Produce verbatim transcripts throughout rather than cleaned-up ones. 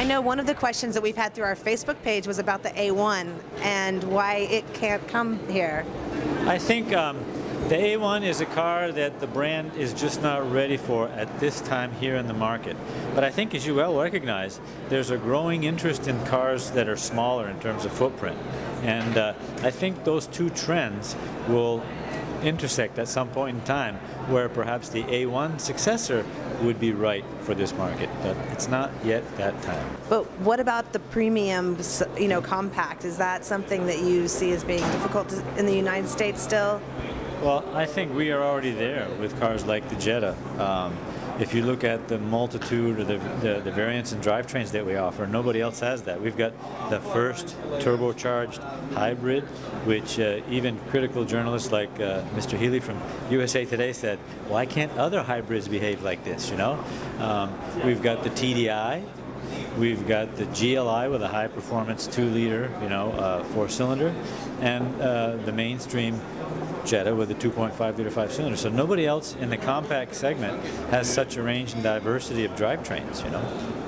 I know one of the questions that we've had through our Facebook page was about the A one and why it can't come here. I think um, the A one is a car that the brand is just not ready for at this time here in the market. But I think, as you well recognize, there's a growing interest in cars that are smaller in terms of footprint. And uh, I think those two trends will intersect at some point in time where perhaps the A one successor would be right for this market, but it's not yet that time. But what about the premium, you know, compact? Is that something that you see as being difficult in the United States still? Well, I think we are already there with cars like the Jetta. Um, if you look at the multitude or the, the, the variants and drivetrains that we offer, nobody else has that. We've got the first turbocharged hybrid, which uh, even critical journalists like uh, Mister Healy from U S A Today said, why can't other hybrids behave like this, you know? Um, we've got the T D I. We've got the G L I with a high-performance two-liter, you know, uh, four-cylinder, and uh, the mainstream Jetta with a two point five liter five-cylinder. So nobody else in the compact segment has such a range and diversity of drivetrains, you know.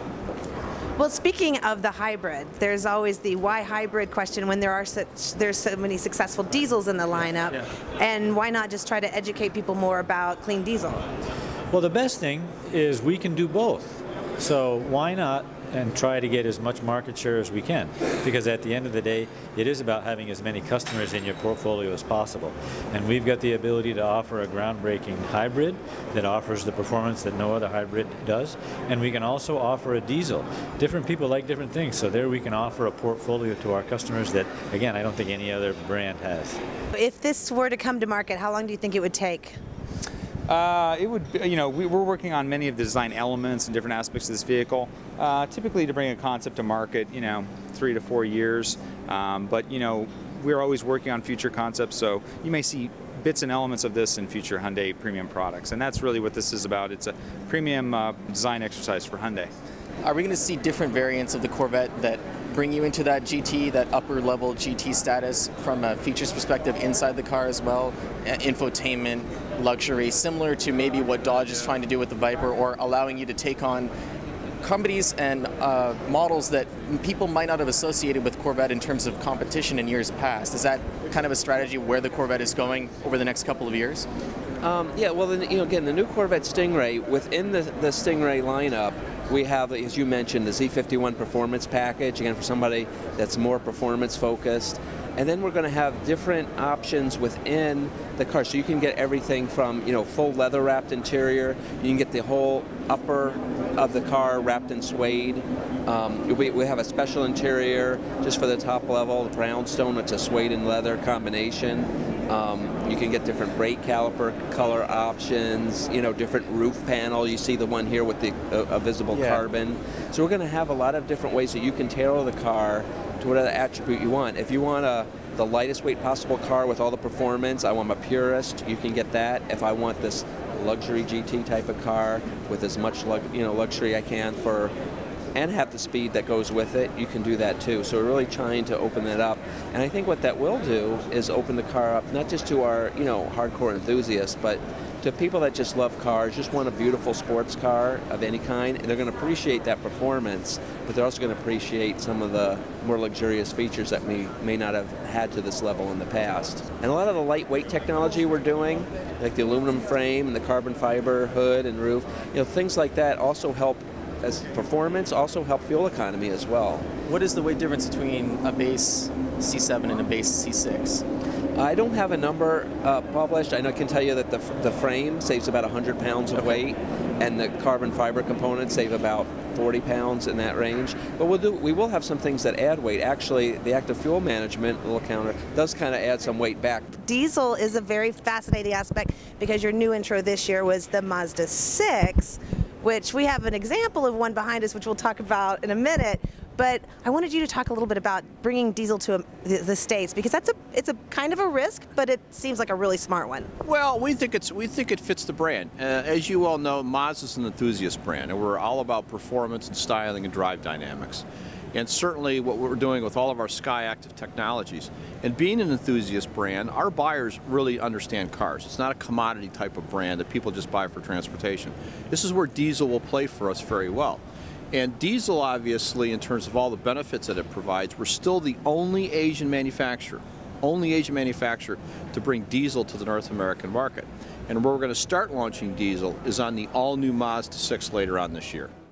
Well, speaking of the hybrid, there's always the why hybrid question when there are such there's so many successful diesels in the lineup, yeah. And why not just try to educate people more about clean diesel? Well, the best thing is we can do both. So why not and try to get as much market share as we can, because at the end of the day it is about having as many customers in your portfolio as possible, and we've got the ability to offer a groundbreaking hybrid that offers the performance that no other hybrid does, and we can also offer a diesel. Different people like different things, so there we can offer a portfolio to our customers that, again, I don't think any other brand has. If this were to come to market, how long do you think it would take? Uh, it would, you know, we, we're working on many of the design elements and different aspects of this vehicle. Uh, typically, to bring a concept to market, you know, three to four years. Um, but you know, we're always working on future concepts, so you may see bits and elements of this in future Hyundai premium products, and that's really what this is about. It's a premium uh, design exercise for Hyundai. Are we going to see different variants of the Corvette that bring you into that G T, that upper level G T status from a features perspective inside the car as well? Uh, infotainment, luxury, similar to maybe what Dodge is trying to do with the Viper, or allowing you to take on companies and uh, models that people might not have associated with Corvette in terms of competition in years past. Is that kind of a strategy where the Corvette is going over the next couple of years? Um, yeah, well, then, you know, again, the new Corvette Stingray, within the, the Stingray lineup, we have, as you mentioned, the Z fifty-one Performance Package, again, for somebody that's more performance focused. And then we're going to have different options within the car. So you can get everything from, you know, full leather wrapped interior. You can get the whole upper of the car wrapped in suede. Um, we, we have a special interior just for the top level, the brownstone. It's a suede and leather combination. Um, you can get different brake caliper color options, you know, different roof panel. You see the one here with the uh, visible yeah. carbon. So we're going to have a lot of different ways that you can tailor the car to whatever attribute you want. If you want a, the lightest weight possible car with all the performance, I want a purist, you can get that. If I want this luxury G T type of car with as much you know, luxury I can for, and have the speed that goes with it, you can do that too. So we're really trying to open that up. And I think what that will do is open the car up, not just to our you know hardcore enthusiasts, but to people that just love cars, just want a beautiful sports car of any kind, and they're going to appreciate that performance, but they're also going to appreciate some of the more luxurious features that we may not have had to this level in the past. And a lot of the lightweight technology we're doing, like the aluminum frame and the carbon fiber hood and roof, you know, things like that also help as performance, also help fuel economy as well. What is the weight difference between a base C seven and a base C six? I don't have a number uh, published. I know I can tell you that the, the frame saves about one hundred pounds of weight, and the carbon fiber components save about forty pounds in that range. But we'll do, we will have some things that add weight. Actually, the active fuel management little counter does kind of add some weight back. Diesel is a very fascinating aspect because your new intro this year was the Mazda six, which we have an example of one behind us, which we'll talk about in a minute. But I wanted you to talk a little bit about bringing diesel to a, the, the States, because that's a it's a kind of a risk, but it seems like a really smart one. Well, we think it's we think it fits the brand. Uh, as you all know, Mazda's an enthusiast brand, and we're all about performance and styling and drive dynamics. And certainly what we're doing with all of our Sky Active technologies. And being an enthusiast brand, our buyers really understand cars. It's not a commodity type of brand that people just buy for transportation. This is where diesel will play for us very well. And diesel, obviously, in terms of all the benefits that it provides, we're still the only Asian manufacturer, only Asian manufacturer to bring diesel to the North American market. And where we're going to start launching diesel is on the all-new Mazda six later on this year.